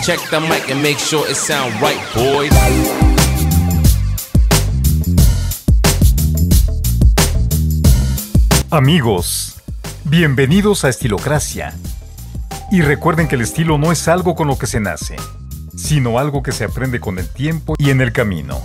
Check the mic and make sure it sound right, boys. Amigos, bienvenidos a Estilocracia. Y recuerden que el estilo no es algo con lo que se nace, sino algo que se aprende con el tiempo y en el camino.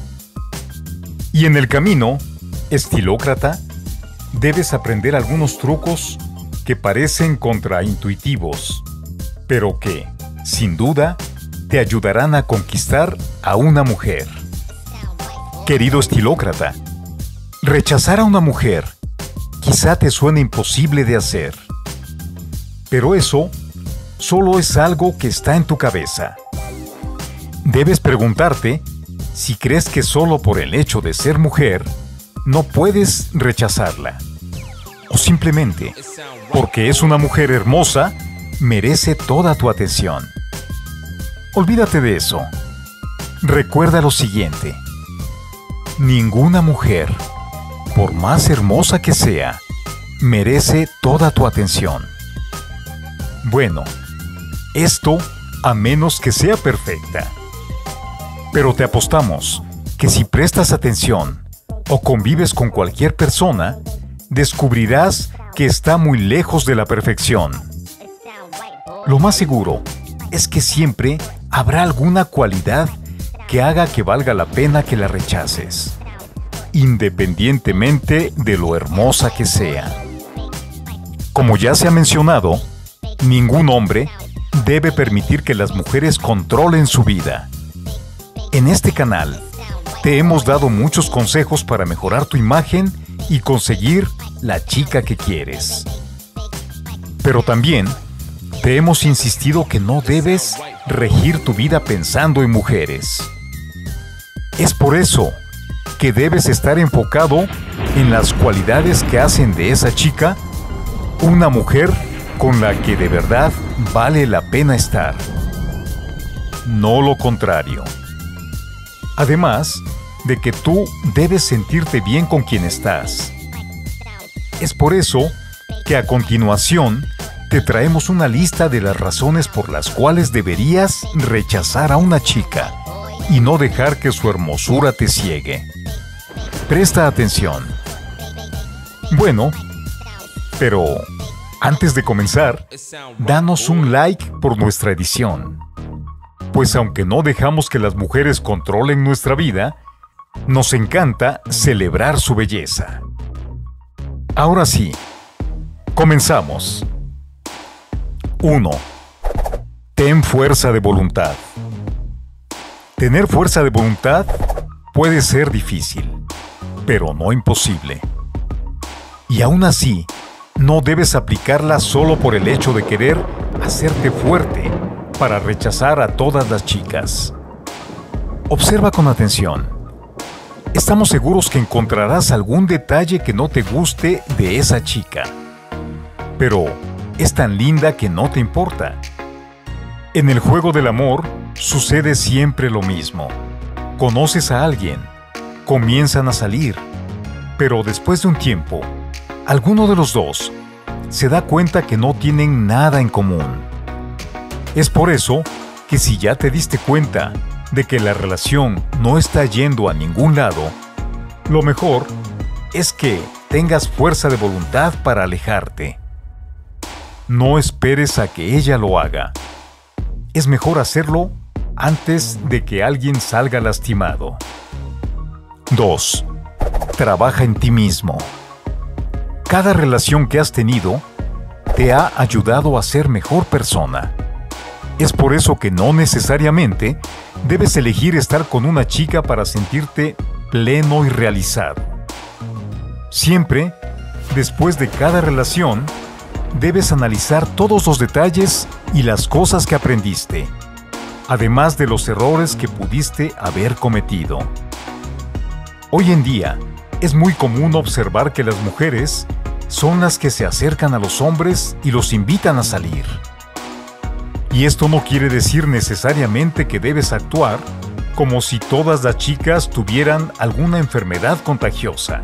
Y en el camino, estilócrata, debes aprender algunos trucos que parecen contraintuitivos, pero que, sin duda, te ayudarán a conquistar a una mujer. Querido estilócrata, rechazar a una mujer quizá te suene imposible de hacer, pero eso solo es algo que está en tu cabeza. Debes preguntarte si crees que solo por el hecho de ser mujer no puedes rechazarla, o simplemente porque es una mujer hermosa merece toda tu atención. Olvídate de eso. Recuerda lo siguiente: ninguna mujer, por más hermosa que sea, merece toda tu atención. Bueno, esto a menos que sea perfecta. Pero te apostamos que si prestas atención o convives con cualquier persona, descubrirás que está muy lejos de la perfección. Lo más seguro es que siempre habrá alguna cualidad que haga que valga la pena que la rechaces, independientemente de lo hermosa que sea. Como ya se ha mencionado, ningún hombre debe permitir que las mujeres controlen su vida. En este canal, te hemos dado muchos consejos para mejorar tu imagen y conseguir la chica que quieres. Pero también te hemos insistido que no debes regir tu vida pensando en mujeres. Es por eso que debes estar enfocado en las cualidades que hacen de esa chica una mujer con la que de verdad vale la pena estar. No lo contrario. Además de que tú debes sentirte bien con quien estás. Es por eso que a continuación te traemos una lista de las razones por las cuales deberías rechazar a una chica y no dejar que su hermosura te ciegue. Presta atención. Bueno, pero antes de comenzar, danos un like por nuestra edición. Pues aunque no dejamos que las mujeres controlen nuestra vida, nos encanta celebrar su belleza. Ahora sí, comenzamos. 1. Ten fuerza de voluntad. Tener fuerza de voluntad puede ser difícil, pero no imposible. Y aún así, no debes aplicarla solo por el hecho de querer hacerte fuerte para rechazar a todas las chicas. Observa con atención. Estamos seguros que encontrarás algún detalle que no te guste de esa chica, pero es tan linda que no te importa. En el juego del amor sucede siempre lo mismo. Conoces a alguien, comienzan a salir, pero después de un tiempo, alguno de los dos se da cuenta que no tienen nada en común. Es por eso que si ya te diste cuenta de que la relación no está yendo a ningún lado, lo mejor es que tengas fuerza de voluntad para alejarte. No esperes a que ella lo haga. Es mejor hacerlo antes de que alguien salga lastimado. 2. Trabaja en ti mismo. Cada relación que has tenido te ha ayudado a ser mejor persona. Es por eso que no necesariamente debes elegir estar con una chica para sentirte pleno y realizado. Siempre, después de cada relación, debes analizar todos los detalles y las cosas que aprendiste, además de los errores que pudiste haber cometido. Hoy en día, es muy común observar que las mujeres son las que se acercan a los hombres y los invitan a salir. Y esto no quiere decir necesariamente que debes actuar como si todas las chicas tuvieran alguna enfermedad contagiosa.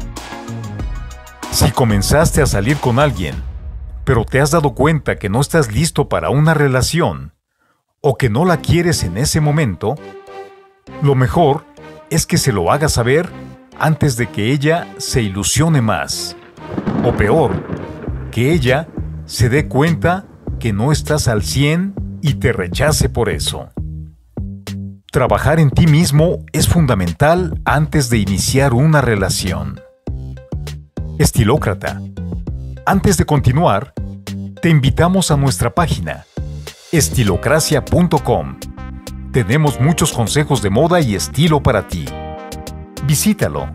Si comenzaste a salir con alguien, pero te has dado cuenta que no estás listo para una relación, o que no la quieres en ese momento, lo mejor es que se lo hagas saber antes de que ella se ilusione más. O peor, que ella se dé cuenta que no estás al 100 y te rechace por eso. Trabajar en ti mismo es fundamental antes de iniciar una relación. Estilócrata. Antes de continuar, te invitamos a nuestra página estilocracia.com. Tenemos muchos consejos de moda y estilo para ti. Visítalo.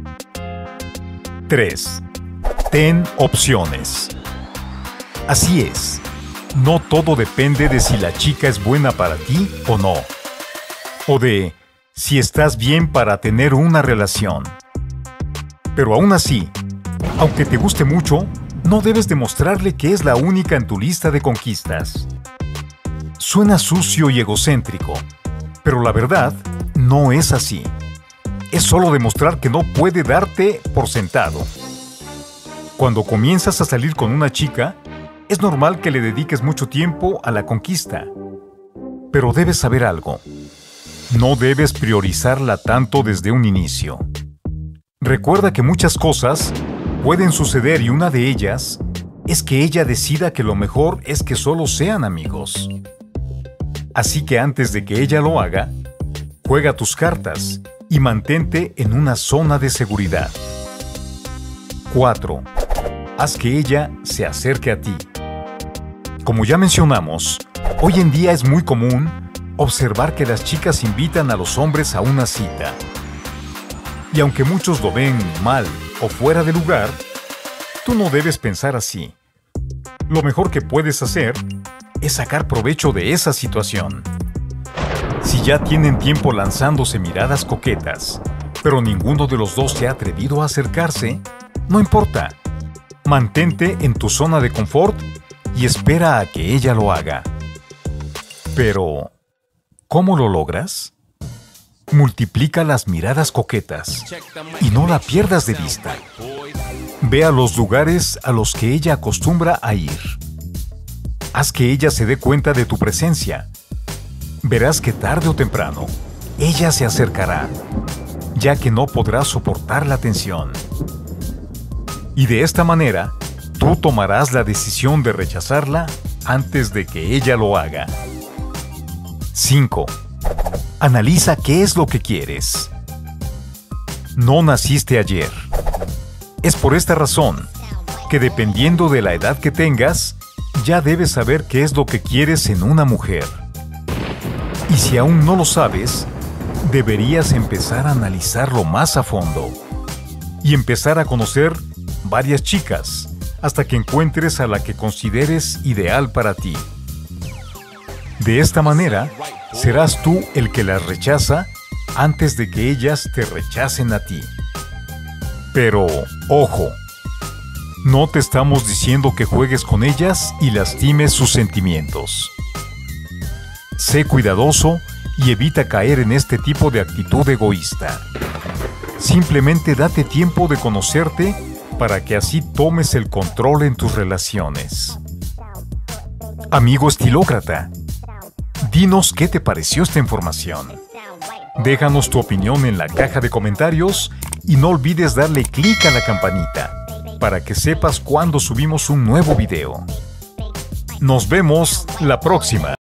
3. Ten opciones. Así es, no todo depende de si la chica es buena para ti o no, o de si estás bien para tener una relación. Pero aún así, aunque te guste mucho, no debes demostrarle que es la única en tu lista de conquistas. Suena sucio y egocéntrico, pero la verdad no es así. Es solo demostrar que no puede darte por sentado. Cuando comienzas a salir con una chica, es normal que le dediques mucho tiempo a la conquista. Pero debes saber algo. No debes priorizarla tanto desde un inicio. Recuerda que muchas cosas pueden suceder y una de ellas es que ella decida que lo mejor es que solo sean amigos. Así que antes de que ella lo haga, juega tus cartas y mantente en una zona de seguridad. 4. Haz que ella se acerque a ti. Como ya mencionamos, hoy en día es muy común observar que las chicas invitan a los hombres a una cita. Y aunque muchos lo ven mal o fuera de lugar, tú no debes pensar así. Lo mejor que puedes hacer es sacar provecho de esa situación. Si ya tienen tiempo lanzándose miradas coquetas, pero ninguno de los dos se ha atrevido a acercarse, no importa. Mantente en tu zona de confort y espera a que ella lo haga. Pero, ¿cómo lo logras? Multiplica las miradas coquetas y no la pierdas de vista. Ve a los lugares a los que ella acostumbra a ir. Haz que ella se dé cuenta de tu presencia. Verás que tarde o temprano, ella se acercará, ya que no podrá soportar la tensión. Y de esta manera, tú tomarás la decisión de rechazarla antes de que ella lo haga. 5. Analiza qué es lo que quieres. No naciste ayer. Es por esta razón que dependiendo de la edad que tengas, ya debes saber qué es lo que quieres en una mujer. Y si aún no lo sabes, deberías empezar a analizarlo más a fondo y empezar a conocer varias chicas hasta que encuentres a la que consideres ideal para ti. De esta manera, serás tú el que las rechaza antes de que ellas te rechacen a ti. Pero, ojo, no te estamos diciendo que juegues con ellas y lastimes sus sentimientos. Sé cuidadoso y evita caer en este tipo de actitud egoísta. Simplemente date tiempo de conocerte para que así tomes el control en tus relaciones. Amigo estilócrata, dinos qué te pareció esta información. Déjanos tu opinión en la caja de comentarios y no olvides darle clic a la campanita para que sepas cuando subimos un nuevo video. Nos vemos la próxima.